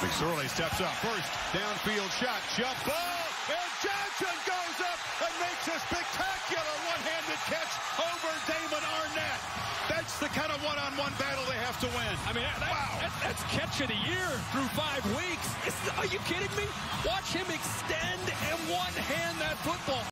McSorley steps up. First downfield shot. Jump ball. And Johnson goes up and makes a spectacular one-handed catch over Damon Arnett. That's the kind of one-on-one battle they have to win. I mean, that's catch of the year through 5 weeks. Are you kidding me? Watch him extend and one-hand that football.